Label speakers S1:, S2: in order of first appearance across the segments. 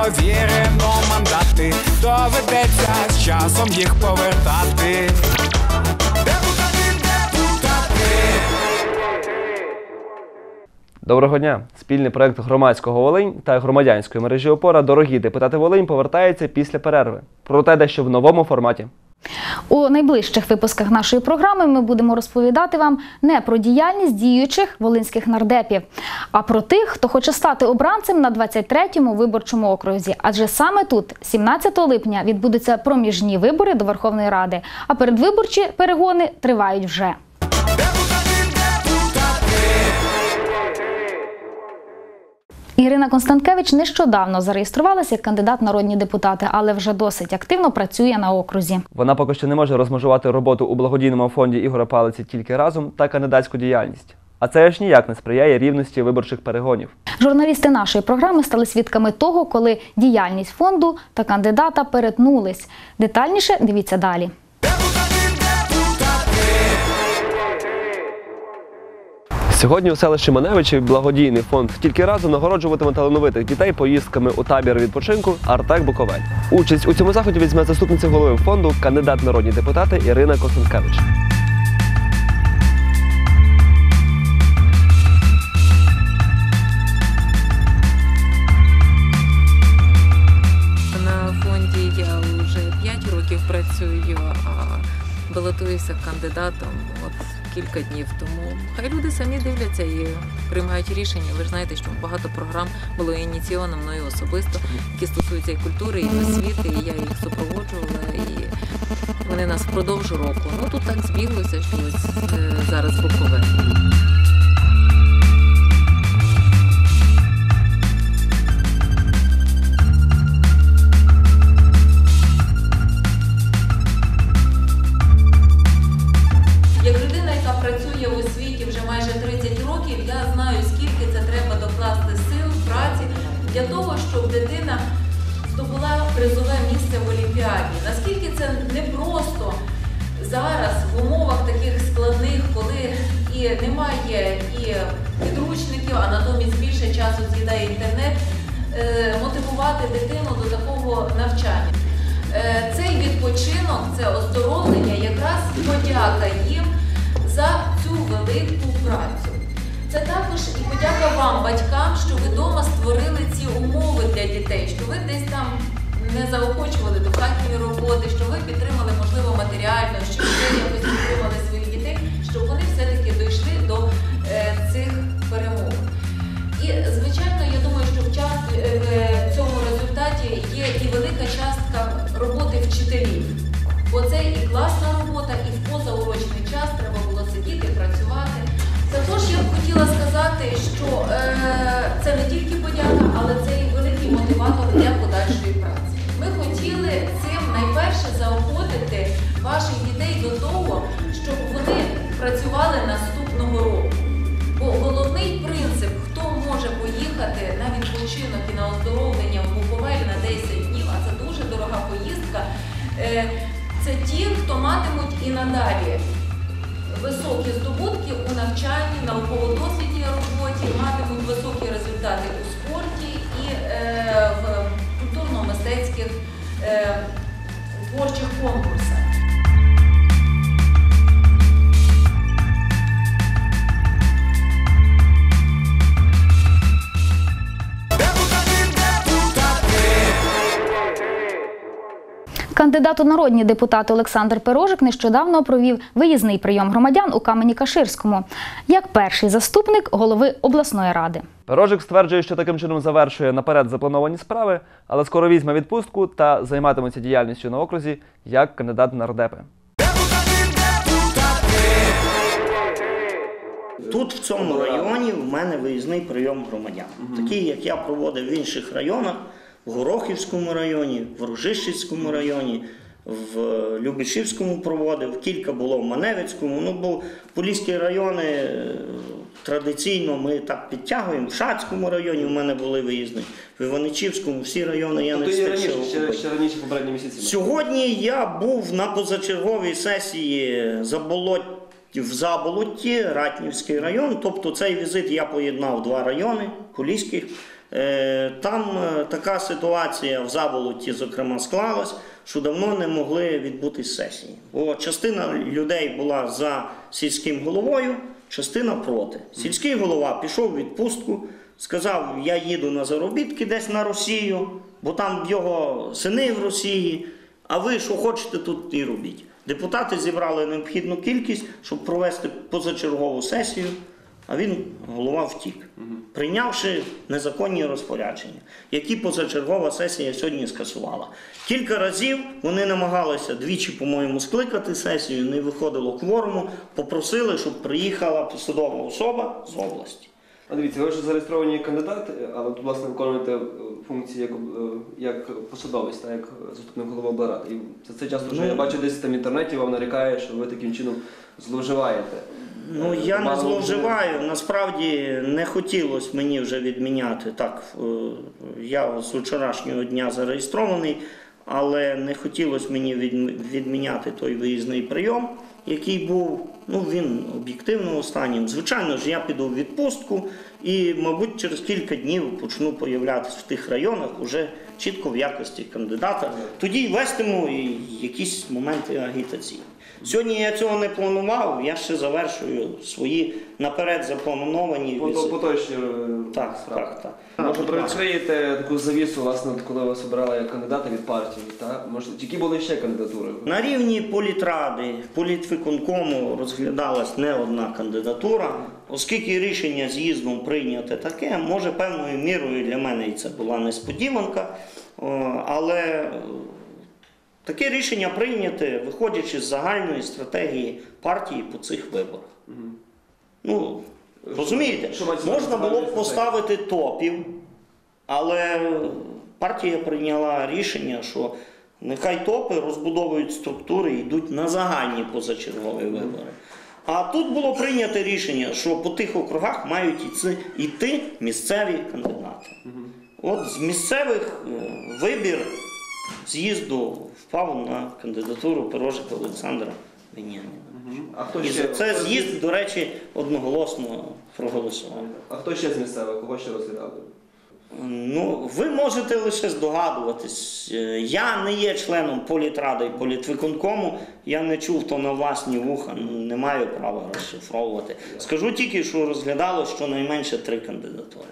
S1: Провірено мандати, доведеться з часом їх повертати.
S2: Доброго дня! Спільний проєкт громадського Волинь та громадянської мережі «Опора» «Дорогі депутати Волинь» повертається після перерви. Проте дещо в новому форматі.
S3: У найближчих випусках нашої програми ми будемо розповідати вам не про діяльність діючих волинських нардепів, а про тих, хто хоче стати обранцем на 23-му виборчому окрузі. Адже саме тут, 17 липня, відбудуться проміжні вибори до Верховної Ради, а передвиборчі перегони тривають вже. Ірина Констанкевич нещодавно зареєструвалася як кандидат в народні депутати, але вже досить активно працює на окрузі.
S2: Вона поки що не може розмежувати роботу у благодійному фонді Ігоря Палиці «Тільки разом» та кандидатську діяльність. А це аж ніяк не сприяє рівності виборчих перегонів. Журналісти нашої програми стали свідками того, коли діяльність фонду та кандидата перетнулись. Детальніше дивіться далі. Сьогодні у селищі Маневичі благодійний фонд «Тільки разом» нагороджуватиме талановитих дітей поїздками у табір відпочинку «Артек Буковель». Участь у цьому заході візьме заступниця голови фонду, кандидат в народні депутати Ірина Констанкевич.
S4: На фонді я вже 5 років працюю, а балотуюся кандидатом кілька днів тому. Хай люди самі дивляться і приймають рішення. Ви ж знаєте, що багато програм було ініційовано мною особисто, які стосуються і культури, і освіти, і я їх супроводжувала, і вони нас впродовж року. Ну тут так збіглося, що ось зараз Буковель. Як людина, яка працює у освіті вже майже 30 років, я знаю, скільки це треба докласти сил, праці для того, щоб дитина здобула призове місце в Олімпіаді. Наскільки це непросто зараз в умовах таких складних, коли і немає і підручників, а натомість більше часу з'їдає інтернет, мотивувати дитину до такого навчання. Цей відпочинок, це оздоровлення, якраз подяка їм за цю велику працю. Це також і подяка вам, батькам, що ви вдома створили ці умови для дітей, що ви десь там не заохочували до хатньої роботи, що ви підтримали, можливо, матеріально, що ви якось підтримали своїх дітей, щоб вони все-таки дійшли до цих перемог. І, звичайно, я думаю, що в цьому результаті є і велика частка роботи вчителів. Бо це і класна робота, і в позаурочний час треба було сидіти, працювати. Також я б хотіла сказати, що це не тільки подяка, але це і великий мотиватор для подальшої праці. Ми хотіли цим найперше заохотити ваших дітей до того, щоб вони працювали наступного року. Бо головний принцип, хто може поїхати на відпочинок і на оздоровлення в Буковель на 10 днів, а це дуже дорога поїздка, це ті, хто матимуть і надалі високі здобутки у навчанні, науково-дослідній роботі, матимуть високі результати у спорті і в культурно-мистецьких творчих конкурсах.
S3: Кандидат у народні депутати Олександр Пирожик нещодавно провів виїзний прийом громадян у Камені-Каширському як перший заступник голови обласної ради.
S2: Пирожик стверджує, що таким чином завершує наперед заплановані справи, але скоро візьме відпустку та займатиметься діяльністю на окрузі як кандидат в нардепи.
S5: Тут, в цьому районі, в мене виїзний прийом громадян. Такий, як я проводив в інших районах, в Горохівському районі, в Ружищівському районі, в Любешівському проводив, кілька було в Маневицькому. Ну, бо Поліські райони традиційно ми так підтягуємо. В Шацькому районі в мене були виїзні, в Іваничівському, всі райони я не встиг ще охопити.
S2: Ще раніше, попередні місяці.
S5: Сьогодні я був на позачерговій сесії в Заболотті, Ратнівський район. Тобто цей візит я поєднав два райони поліських. Там така ситуація в Заболотті, зокрема, склалась, що давно не могли відбутись сесії. Бо частина людей була за сільським головою, частина проти. Сільський голова пішов у відпустку, сказав, я їду на заробітки десь на Росію, бо там його сини в Росії, а ви що хочете тут і робіть. Депутати зібрали необхідну кількість, щоб провести позачергову сесію, а він, голова, втік, прийнявши незаконні розпорядження, які позачергова сесія сьогодні скасувала. Кілька разів вони намагалися двічі, по-моєму, скликати сесію, не виходило кворуму, попросили, щоб приїхала посадова особа з області.
S2: А дивіться, ви вже зареєстровані кандидат, але тут, власне, виконуєте функції як посадовець, так, як заступник голови облради. І це часто вже я бачу десь там в інтернеті, вам нарікає, що ви таким чином зловживаєте.
S5: Ну, я не зловживаю. Насправді не хотілося мені вже відміняти. Так, я з вчорашнього дня зареєстрований, але не хотілося мені відміняти той виїзний прийом, який був, ну, він об'єктивно останнім. Звичайно ж, я піду в відпустку і, мабуть, через кілька днів почну появлятися в тих районах уже чітко в якості кандидата. Тоді вестиму і якісь моменти агітації. Сьогодні я цього не планував, я ще завершую свої наперед заплановані візити.
S2: Поточні
S5: справи. Так.
S2: Може, привідкриєте таку завісу, власне, коли вас обирали як кандидата від партії, так? Може, які були ще кандидатури?
S5: На рівні політради, політвиконкому розглядалась не одна кандидатура, оскільки рішення з'їздом прийняте таке, може, певною мірою для мене і це була несподіванка, але таке рішення прийняте, виходячи з загальної стратегії партії по цих виборах. Ну, розумієте, можна було б поставити топів, але партія прийняла рішення, що нехай топи розбудовують структури і йдуть на загальні позачергові вибори. А тут було прийнято рішення, що по тих округах мають йти місцеві кандидати. От з місцевих вибір з'їзду впав на кандидатуру Пирожика Олександра Веніаміновича. І за це з'їзд, до речі, одноголосно проголосував.
S2: А хто ще з місцевих? Кого ще розглядали?
S5: Ну, ви можете лише здогадуватись. Я не є членом політради і політвиконкому, я не чув то на власні вуха, не маю права розшифровувати. Скажу тільки, що розглядало щонайменше 3 кандидатури.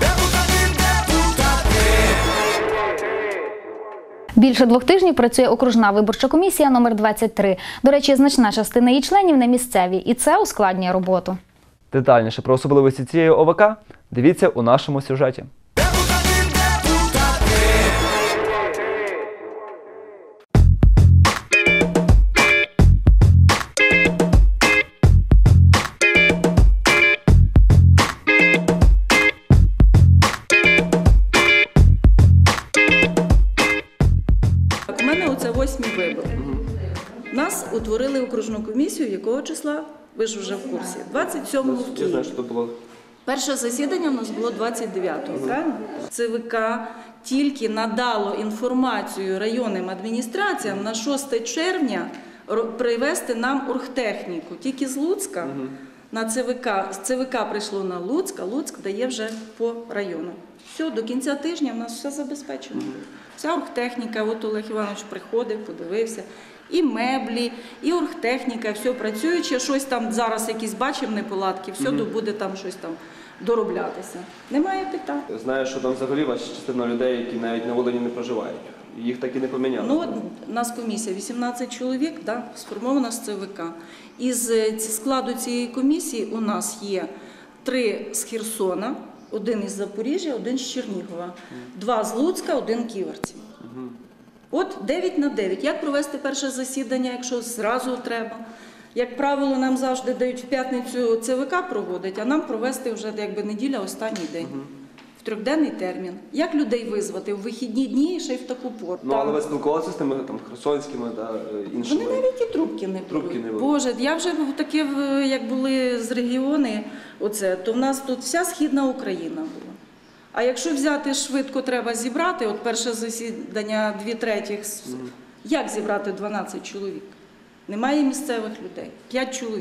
S3: Більше 2 тижнів працює окружна виборча комісія номер 23. До речі, значна частина її членів не місцеві, і це ускладнює роботу.
S2: Детальніше про особливості цієї ОВК дивіться у нашому сюжеті.
S6: У мене оце 8-й вибор. Нас утворили окружну комісію, якого числа, ви ж вже в курсі, 27-го в
S2: Я знаю,
S6: Києві.
S2: що це було.
S6: Перше засідання у нас було 29-го, правильно? ЦВК тільки надало інформацію районним адміністраціям на 6 червня привезти нам оргтехніку. Тільки з Луцька на ЦВК. З ЦВК прийшло на Луцьк, а Луцьк дає вже по району. Все, до кінця тижня в нас все забезпечено. Вся оргтехніка, от Олег Іванович приходив, подивився. І меблі, і оргтехніка, все працююче, щось там зараз якісь бачимо неполадки, все буде там щось там дороблятися. Немає питань.
S2: Знаю, що там взагалі ваша частина людей, які навіть на Волині не проживають. Їх так і не поміняли.
S6: Ну, у нас комісія 18 чоловік, да, сформована з ЦВК. Із складу цієї комісії у нас є 3 з Херсона, 1 із Запоріжжя, 1 з Чернігова, 2 з Луцька, 1 ківерців. От 9 на 9. Як провести перше засідання, якщо зразу треба? Як правило, нам завжди дають в п'ятницю ЦВК проводить, а нам провести вже якби неділя, останній день. В 3-денний термін. Як людей визвати в вихідні дні і ще й в таку пору?
S2: Ну, але ви спілкувалися з тими там херсонськими та іншими?
S6: Вони навіть і трубки не беруть. Боже, я вже таке, як були з регіони, то в нас тут вся Східна Україна була. А якщо взяти швидко, треба зібрати, от перше засідання 2/3, як зібрати 12 чоловік? Немає місцевих людей, 5 чоловік.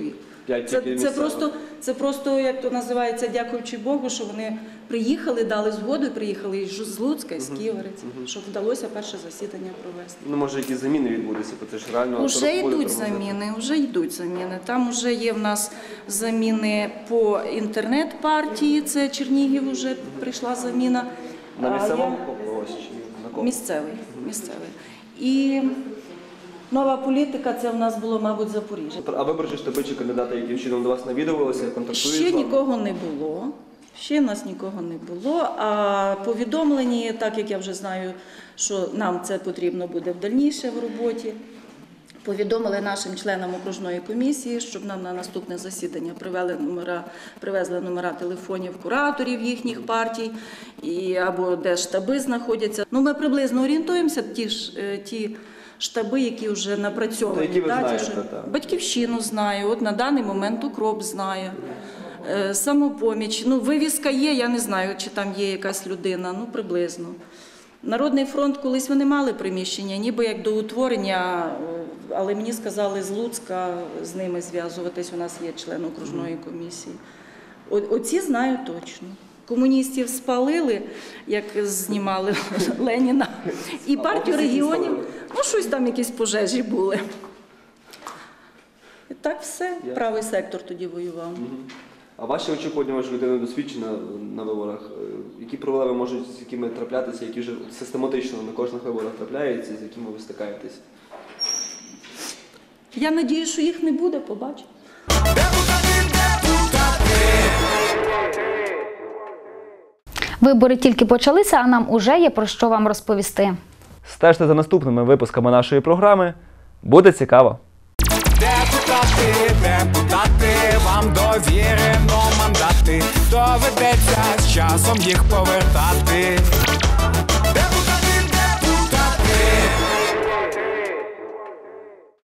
S6: Це просто, як то називається, дякуючи Богу, що вони приїхали, дали згоду, приїхали із Луцька, із Ківерець, щоб вдалося перше засідання провести.
S2: Ну, може, якісь заміни відбудуться, бо це ж реально...
S6: Вже йдуть заміни. Там вже є в нас заміни по інтернет-партії, це Чернігів вже прийшла заміна.
S2: На місцевому когось чи на кого?
S6: Місцевий. І нова політика, це в нас було, мабуть, Запоріжжя.
S2: А виборчі штаби чи кандидати, яким чином до вас навідувалися, контактують з вами?
S6: Ще нікого не було. Ще в нас нікого не було, а повідомлені, так як я вже знаю, що нам це потрібно буде в дальніше в роботі, повідомили нашим членам окружної комісії, щоб нам на наступне засідання привезли номера телефонів кураторів їхніх партій, або де штаби знаходяться. Ну, ми приблизно орієнтуємося, ті штаби, які вже напрацьовані.
S2: Які ви знаєте,
S6: Батьківщину знаю, от на даний момент укроп знаю. Самопоміч. Ну, вивіска є, я не знаю, чи там є якась людина, ну, приблизно. Народний фронт, колись вони мали приміщення, ніби як до утворення, але мені сказали з Луцька з ними зв'язуватись, у нас є член окружної комісії. Оці знаю точно. Комуністів спалили, як знімали Леніна, і партію регіонів, ну, щось там, якісь пожежі були. І так все, правий сектор тоді воював.
S2: А ваші очікування, ви ж людина досвідчена на виборах, які проблеми можуть з якими траплятися, які вже систематично на кожних виборах трапляються, з якими ви стикаєтесь?
S6: Я надію, що їх не буде, побачимо.
S3: Вибори тільки почалися, а нам уже є про що вам розповісти.
S2: Стежте за наступними випусками нашої програми. Буде цікаво.
S1: Депутати, вам довірено мандати, доведеться з часом їх повертати.